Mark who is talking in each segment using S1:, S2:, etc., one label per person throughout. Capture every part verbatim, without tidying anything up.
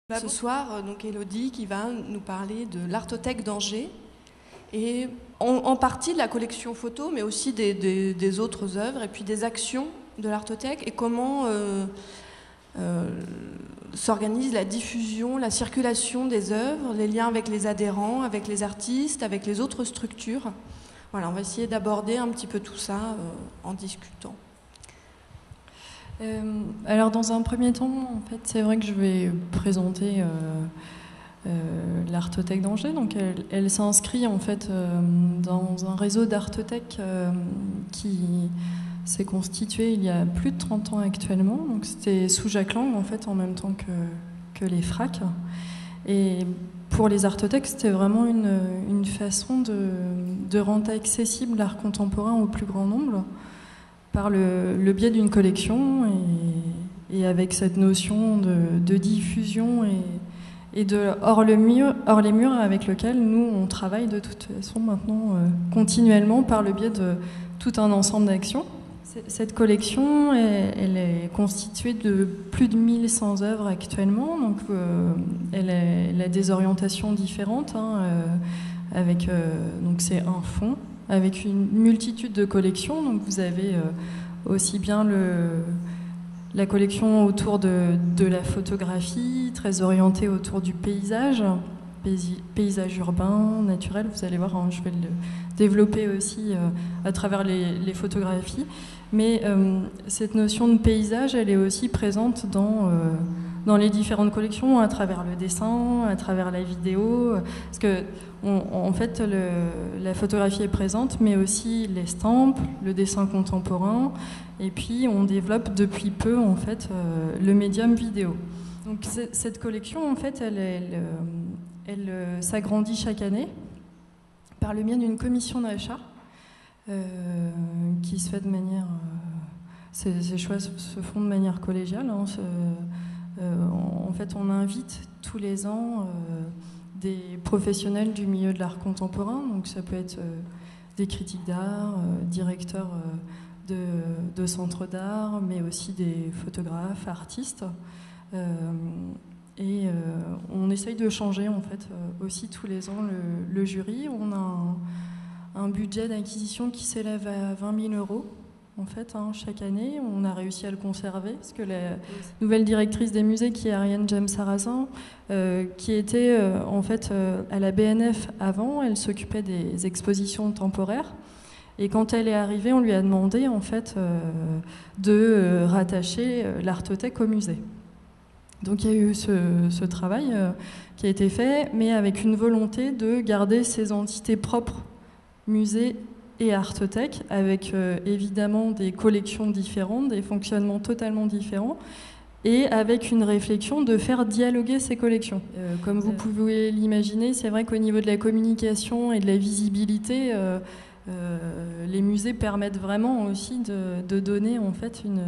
S1: Ce soir, donc Élodie qui va nous parler de l'Artothèque d'Angers et en, en partie de la collection photo, mais aussi des, des, des autres œuvres et puis des actions de l'Artothèque et comment euh, euh, s'organise la diffusion, la circulation des œuvres, les liens avec les adhérents, avec les artistes, avec les autres structures. Voilà, on va essayer d'aborder un petit peu tout ça euh, en discutant.
S2: Euh, alors dans un premier temps, en fait, c'est vrai que je vais présenter euh, euh, l'Artothèque d'Angers. Donc elle, elle s'inscrit en fait euh, dans un réseau d'artothèques euh, qui s'est constitué il y a plus de trente ans actuellement. Donc c'était sous Jacques Lang en fait en même temps que, que les FRAC. Et pour les artothèques, c'était vraiment une, une façon de, de rendre accessible l'art contemporain au plus grand nombre, par le, le biais d'une collection et, et avec cette notion de, de diffusion et, et de hors, le mur, hors les murs avec lequel nous on travaille de toute façon maintenant euh, continuellement par le biais de tout un ensemble d'actions. Cette collection elle, elle est constituée de plus de mille cent œuvres actuellement, donc euh, elle, est, elle a des orientations différentes hein, euh, avec euh, donc c'est un fonds avec une multitude de collections. Donc vous avez euh, aussi bien le, la collection autour de, de la photographie, très orientée autour du paysage, paysage urbain, naturel, vous allez voir, hein, je vais le développer aussi euh, à travers les, les photographies. Mais euh, cette notion de paysage, elle est aussi présente dans... Euh, dans les différentes collections, à travers le dessin, à travers la vidéo, parce que on, en fait le, la photographie est présente, mais aussi l'estampe, le dessin contemporain, et puis on développe depuis peu en fait euh, le médium vidéo. Donc cette collection en fait, elle, elle, elle, elle s'agrandit chaque année par le biais d'une commission d'achat euh, qui se fait de manière, euh, ces, ces choix se font de manière collégiale. Hein, ce, Euh, en fait, on invite tous les ans euh, des professionnels du milieu de l'art contemporain, donc ça peut être euh, des critiques d'art, euh, directeurs euh, de, de centres d'art, mais aussi des photographes, artistes. Euh, et euh, on essaye de changer en fait euh, aussi tous les ans le, le jury. On a un, un budget d'acquisition qui s'élève à vingt mille euros. En fait, hein, chaque année, on a réussi à le conserver, parce que la nouvelle directrice des musées, qui est Ariane James Sarrazin, euh, qui était euh, en fait euh, à la B N F avant, elle s'occupait des expositions temporaires. Et quand elle est arrivée, on lui a demandé en fait euh, de euh, rattacher euh, l'Artothèque au musée. Donc il y a eu ce, ce travail euh, qui a été fait, mais avec une volonté de garder ces entités propres, musées et Artothèque, avec euh, évidemment des collections différentes, des fonctionnements totalement différents, et avec une réflexion de faire dialoguer ces collections. Euh, comme vous pouvez l'imaginer, c'est vrai qu'au niveau de la communication et de la visibilité, euh, euh, les musées permettent vraiment aussi de, de donner en fait une,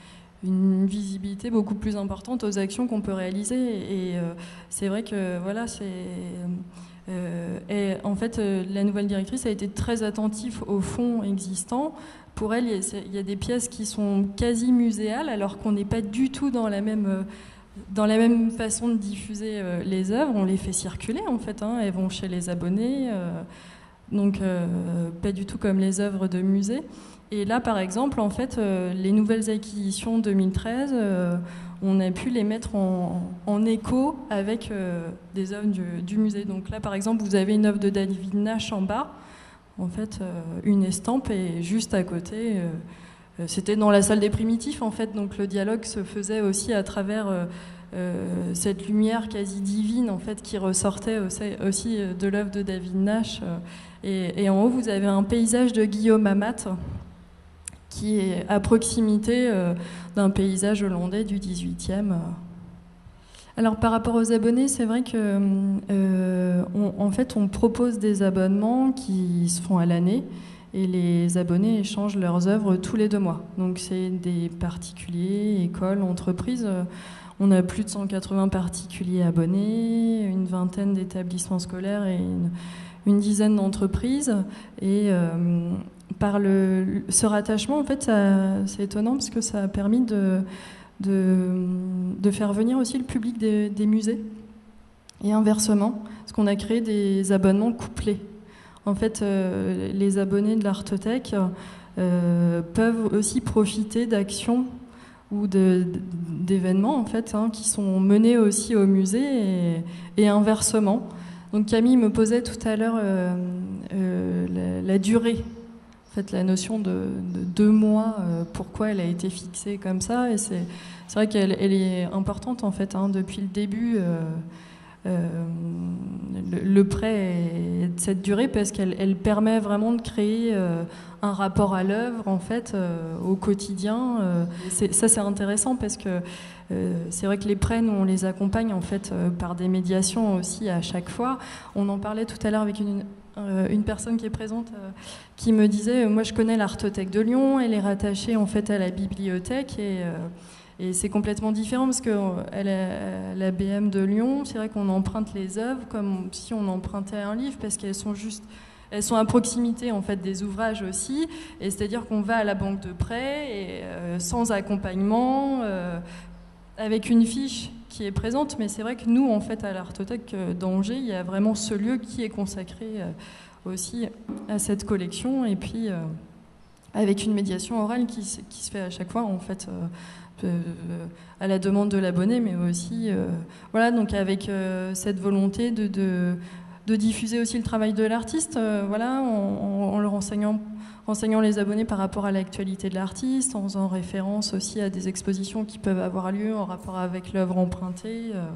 S2: une visibilité beaucoup plus importante aux actions qu'on peut réaliser. Et euh, c'est vrai que voilà, c'est... Euh, et en fait, euh, la nouvelle directrice a été très attentive aux fonds existants. Pour elle, il y a, il y a des pièces qui sont quasi muséales, alors qu'on n'est pas du tout dans la même, euh, dans la même façon de diffuser euh, les œuvres. On les fait circuler, en fait. Hein, elles vont chez les abonnés, euh, donc euh, pas du tout comme les œuvres de musée. Et là, par exemple, en fait, euh, les nouvelles acquisitions deux mille treize, euh, on a pu les mettre en, en écho avec euh, des œuvres du, du musée. Donc là, par exemple, vous avez une œuvre de David Nash en bas, en fait, euh, une estampe, et juste à côté, euh, c'était dans la salle des primitifs, en fait, donc le dialogue se faisait aussi à travers euh, euh, cette lumière quasi divine, en fait, qui ressortait aussi, aussi de l'œuvre de David Nash. Et, et en haut, vous avez un paysage de Guillaume Amat, qui est à proximité euh, d'un paysage hollandais du dix-huitième. Alors par rapport aux abonnés, c'est vrai que euh, on, en fait, on propose des abonnements qui se font à l'année et les abonnés échangent leurs œuvres tous les deux mois. Donc c'est des particuliers, écoles, entreprises. On a plus de cent quatre-vingts particuliers abonnés, une vingtaine d'établissements scolaires et une, une dizaine d'entreprises. Et euh, par le, ce rattachement, en fait, c'est étonnant parce que ça a permis de, de, de faire venir aussi le public des, des musées. Et inversement, parce qu'on a créé des abonnements couplés. En fait, euh, les abonnés de l'Artothèque euh, peuvent aussi profiter d'actions ou de, d'événements en fait, hein, qui sont menés aussi au musée et, et inversement. Donc Camille me posait tout à l'heure euh, euh, la, la durée, en fait, la notion de, de deux mois, euh, pourquoi elle a été fixée comme ça. Et c'est, c'est vrai qu'elle elle est importante en fait, hein, depuis le début. Euh, Euh, le, le prêt est de cette durée parce qu'elle elle permet vraiment de créer euh, un rapport à l'œuvre en fait euh, au quotidien. Euh, c'est, ça c'est intéressant parce que euh, c'est vrai que les prêts nous on les accompagne en fait euh, par des médiations aussi à chaque fois. On en parlait tout à l'heure avec une euh, une personne qui est présente euh, qui me disait euh, moi je connais l'Artothèque de Lyon, elle est rattachée en fait à la bibliothèque et euh, Et c'est complètement différent parce que la, la B M de Lyon, c'est vrai qu'on emprunte les œuvres comme si on empruntait un livre parce qu'elles sont juste, elles sont à proximité en fait des ouvrages aussi. Et c'est-à-dire qu'on va à la banque de prêt et euh, sans accompagnement, euh, avec une fiche qui est présente. Mais c'est vrai que nous, en fait, à l'Artothèque d'Angers, il y a vraiment ce lieu qui est consacré euh, aussi à cette collection. Et puis euh, avec une médiation orale qui, qui se fait à chaque fois en fait. Euh, Euh, à la demande de l'abonné, mais aussi euh, voilà, donc avec euh, cette volonté de, de, de diffuser aussi le travail de l'artiste, euh, voilà, en, en, en le renseignant, renseignant les abonnés par rapport à l'actualité de l'artiste, en faisant référence aussi à des expositions qui peuvent avoir lieu en rapport avec l'œuvre empruntée. Euh,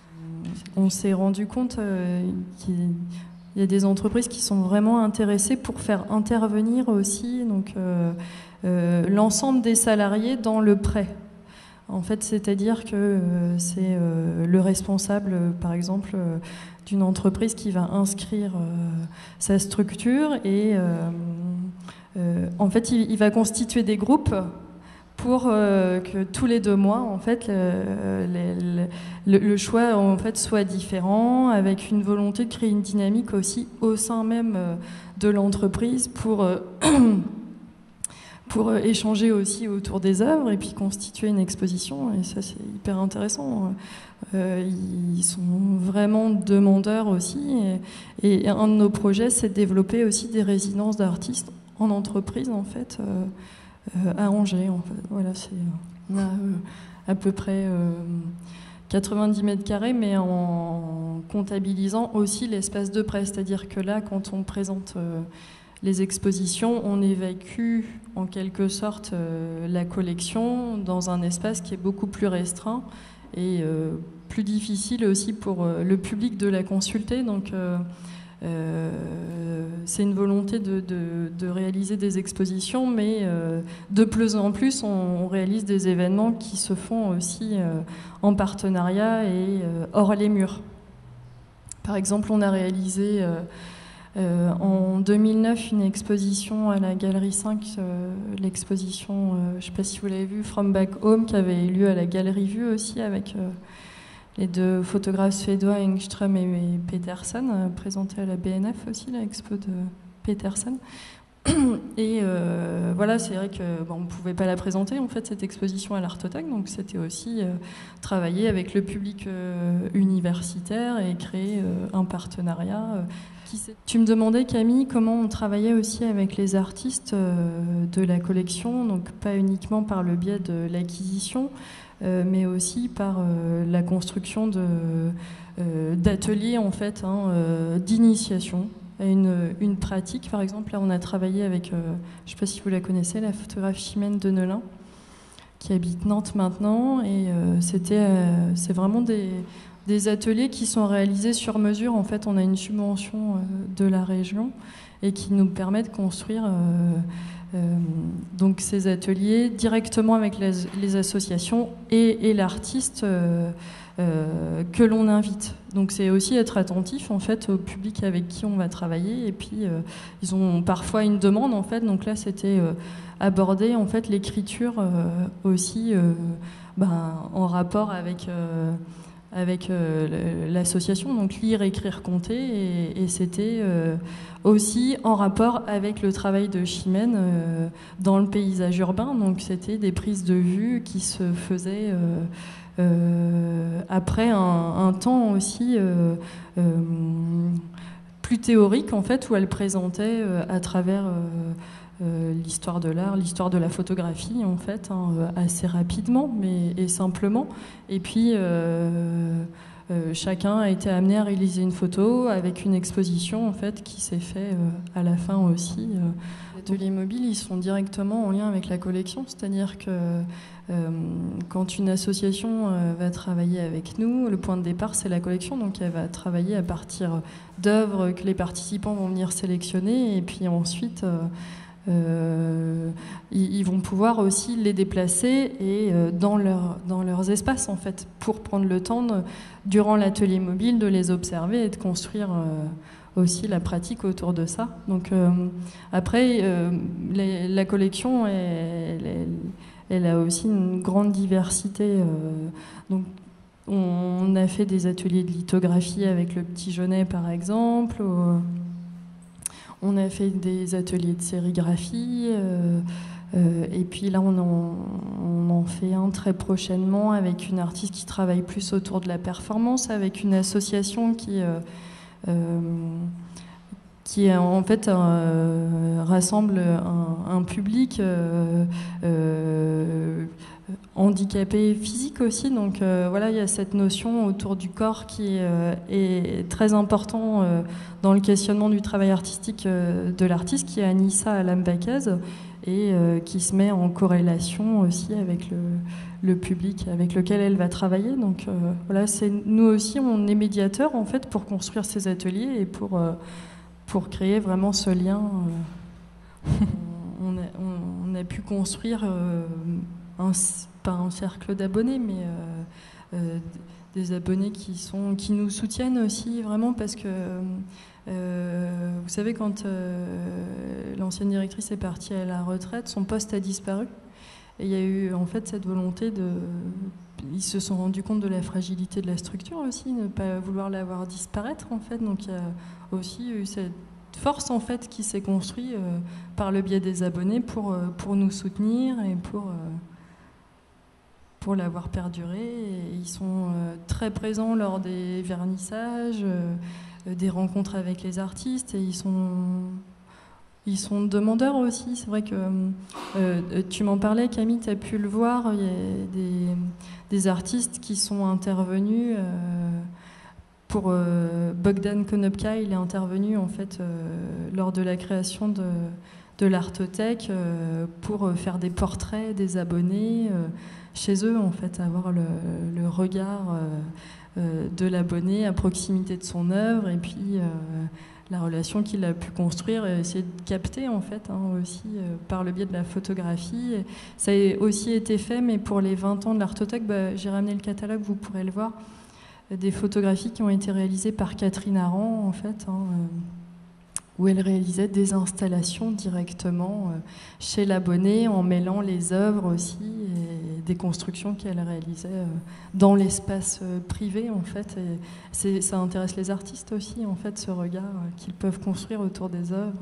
S2: on s'est rendu compte euh, qu'il y a des entreprises qui sont vraiment intéressées pour faire intervenir aussi donc, euh, euh, l'ensemble des salariés dans le prêt. En fait, c'est-à-dire que euh, c'est euh, le responsable, euh, par exemple, euh, d'une entreprise qui va inscrire euh, sa structure et euh, euh, en fait, il, il va constituer des groupes pour euh, que tous les deux mois, en fait, le, le, le, le choix en fait soit différent, avec une volonté de créer une dynamique aussi au sein même euh, de l'entreprise pour euh, pour échanger aussi autour des œuvres et puis constituer une exposition. Et ça, c'est hyper intéressant. Euh, ils sont vraiment demandeurs aussi. Et, et un de nos projets, c'est de développer aussi des résidences d'artistes en entreprise, en fait, euh, euh, à Angers. En fait. Voilà, c'est, on a euh, à peu près euh, quatre-vingt-dix mètres carrés, mais en comptabilisant aussi l'espace de prêt. C'est-à-dire que là, quand on présente... Euh, les expositions, on évacue en quelque sorte euh, la collection dans un espace qui est beaucoup plus restreint et euh, plus difficile aussi pour euh, le public de la consulter. Donc euh, euh, c'est une volonté de, de, de réaliser des expositions, mais euh, de plus en plus on, on réalise des événements qui se font aussi euh, en partenariat et euh, hors les murs. Par exemple, on a réalisé... Euh, Euh, en deux mille neuf, une exposition à la Galerie cinq, euh, l'exposition, euh, je ne sais pas si vous l'avez vu, From Back Home, qui avait eu lieu à la Galerie Vue aussi, avec euh, les deux photographes suédois, Engström et, et Peterson, euh, présentée à la B N F aussi, l'expo de Peterson. Et euh, voilà, c'est vrai que bon, on ne pouvait pas la présenter, en fait, cette exposition à l'Artothèque, donc c'était aussi euh, travailler avec le public euh, universitaire et créer euh, un partenariat. Euh, qui tu me demandais, Camille, comment on travaillait aussi avec les artistes euh, de la collection, donc pas uniquement par le biais de l'acquisition, euh, mais aussi par euh, la construction de, euh, d'ateliers, en fait, hein, euh, d'initiation. Une, une pratique, par exemple, là on a travaillé avec, euh, je ne sais pas si vous la connaissez, la photographe Chimène Denelin, qui habite Nantes maintenant, et euh, c'était, euh, c'est vraiment des, des ateliers qui sont réalisés sur mesure. En fait, on a une subvention euh, de la région et qui nous permet de construire euh, euh, donc ces ateliers directement avec les, les associations et, et l'artiste euh, Euh, que l'on invite. Donc c'est aussi être attentif en fait au public avec qui on va travailler et puis euh, ils ont parfois une demande en fait. Donc là c'était euh, aborder en fait l'écriture euh, aussi euh, ben, en rapport avec euh, avec euh, l'association, donc Lire, Écrire, Compter, et, et c'était euh, aussi en rapport avec le travail de Chimène euh, dans le paysage urbain. Donc c'était des prises de vue qui se faisaient euh, euh, après un, un temps aussi euh, euh, plus théorique, en fait, où elle présentait euh, à travers euh, euh, l'histoire de l'art, l'histoire de la photographie, en fait, hein, assez rapidement mais, et simplement. Et puis euh, euh, chacun a été amené à réaliser une photo avec une exposition, en fait, qui s'est fait euh, à la fin aussi. Euh. Les ateliers mobiles, ils sont directement en lien avec la collection, c'est-à-dire que euh, quand une association euh, va travailler avec nous, le point de départ, c'est la collection, donc elle va travailler à partir d'œuvres que les participants vont venir sélectionner, et puis ensuite euh, euh, ils, ils vont pouvoir aussi les déplacer et euh, dans, leur, dans leurs espaces, en fait, pour prendre le temps de, durant l'atelier mobile, de les observer et de construire euh, aussi la pratique autour de ça. Donc euh, après, euh, les, la collection, elle, elle, elle a aussi une grande diversité. Euh, donc on a fait des ateliers de lithographie avec le Petit Jaunet, par exemple. Au, On a fait des ateliers de sérigraphie, euh, euh, et puis là on en, on en fait un très prochainement avec une artiste qui travaille plus autour de la performance, avec une association qui, euh, euh, qui en fait euh, rassemble un, un public euh, euh, handicapé physique aussi. Donc euh, voilà, il y a cette notion autour du corps qui euh, est très important euh, dans le questionnement du travail artistique euh, de l'artiste, qui est Anissa Alambakaz, et euh, qui se met en corrélation aussi avec le, le public avec lequel elle va travailler. Donc euh, voilà, c'est, nous aussi on est médiateurs, en fait, pour construire ces ateliers et pour, euh, pour créer vraiment ce lien. Euh, on, a, on, on a pu construire euh, un, pas un cercle d'abonnés, mais euh, euh, des abonnés qui, sont, qui nous soutiennent aussi, vraiment, parce que euh, vous savez, quand euh, l'ancienne directrice est partie à la retraite, son poste a disparu. Et il y a eu en fait cette volonté de... Ils se sont rendus compte de la fragilité de la structure aussi, ne pas vouloir la voir disparaître, en fait. Donc il y a aussi eu cette force, en fait, qui s'est construite euh, par le biais des abonnés pour, euh, pour nous soutenir et pour... Euh, pour l'avoir perduré. Et ils sont euh, très présents lors des vernissages, euh, des rencontres avec les artistes, et ils sont, ils sont demandeurs aussi. C'est vrai que euh, tu m'en parlais, Camille, tu as pu le voir, il y a des, des artistes qui sont intervenus. Euh, pour euh, Bogdan Konopka, il est intervenu en fait euh, lors de la création de, de l'Artothèque euh, pour faire des portraits des abonnés euh, chez eux, en fait, avoir le, le regard euh, euh, de l'abonné à proximité de son œuvre, et puis euh, la relation qu'il a pu construire et essayer de capter, en fait, hein, aussi euh, par le biais de la photographie. Et ça a aussi été fait, mais pour les vingt ans de l'Artothèque, bah, j'ai ramené le catalogue, vous pourrez le voir, des photographies qui ont été réalisées par Catherine Aran, en fait, hein, euh, où elle réalisait des installations directement euh, chez l'abonné, en mêlant les œuvres aussi et des constructions qu'elle réalisait euh, dans l'espace euh, privé, en fait. Et c'est, ça intéresse les artistes aussi, en fait, ce regard euh, qu'ils peuvent construire autour des œuvres.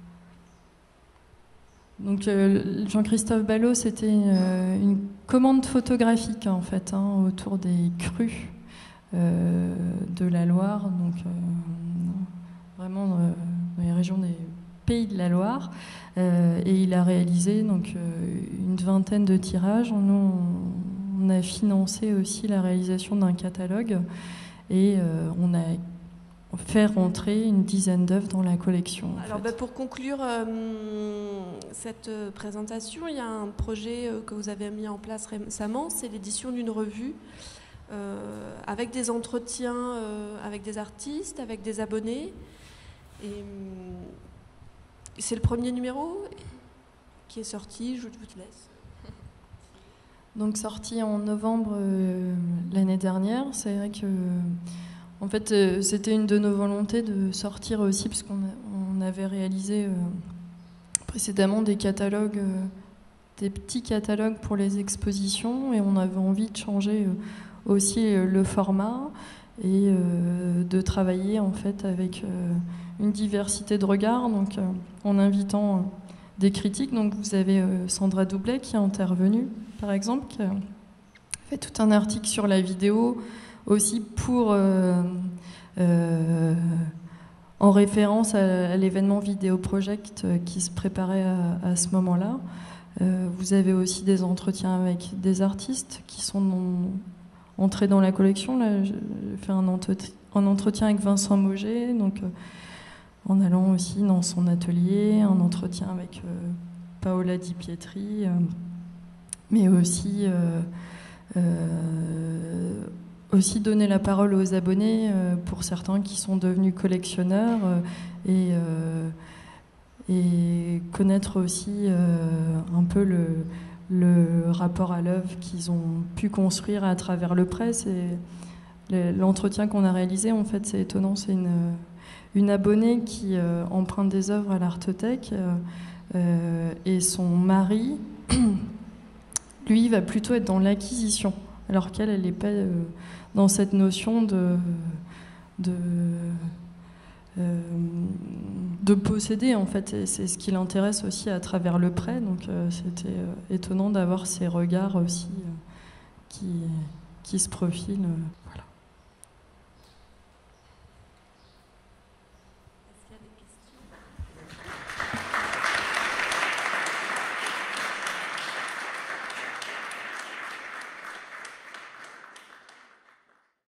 S2: Donc euh, Jean-Christophe Ballot, c'était euh, une commande photographique, en fait, hein, autour des crues euh, de la Loire, donc euh, vraiment euh, dans les régions des Pays de la Loire, euh, et il a réalisé donc euh, une vingtaine de tirages. Nous, on, on a financé aussi la réalisation d'un catalogue, et euh, on a fait rentrer une dizaine d'œuvres dans la collection.
S1: Alors bah, pour conclure euh, cette présentation, il y a un projet euh, que vous avez mis en place récemment, c'est l'édition d'une revue euh, avec des entretiens euh, avec des artistes, avec des abonnés. Et c'est le premier numéro qui est sorti, je vous laisse.
S2: Donc sorti en novembre euh, l'année dernière. C'est vrai que en fait euh, c'était une de nos volontés de sortir aussi, parce qu'on a, on avait réalisé euh, précédemment des catalogues, euh, des petits catalogues pour les expositions, et on avait envie de changer euh, aussi le format et euh, de travailler en fait avec euh, une diversité de regards, donc euh, en invitant euh, des critiques. Donc vous avez euh, Sandra Doublet qui est intervenue, par exemple, qui a fait tout un article sur la vidéo aussi pour euh, euh, en référence à, à l'événement Vidéo Project qui se préparait à, à ce moment-là. Euh, vous avez aussi des entretiens avec des artistes qui sont dans, entrés dans la collection. Là, j'ai fait un, entretien, un entretien avec Vincent Mauger, donc euh, en allant aussi dans son atelier, un entretien avec euh, Paola Di Pietri, euh, mais aussi euh, euh, aussi donner la parole aux abonnés euh, pour certains qui sont devenus collectionneurs euh, et, euh, et connaître aussi euh, un peu le, le rapport à l'œuvre qu'ils ont pu construire à travers le prêt. C'est l'entretien qu'on a réalisé, en fait, c'est étonnant. C'est une, une abonnée qui euh, emprunte des œuvres à l'Artothèque euh, euh, et son mari, lui, va plutôt être dans l'acquisition, alors qu'elle, elle n'est pas euh, dans cette notion de, de, euh, de posséder, en fait. C'est ce qui l'intéresse aussi à travers le prêt. Donc euh, c'était euh, étonnant d'avoir ces regards aussi euh, qui, qui se profilent. Euh, voilà.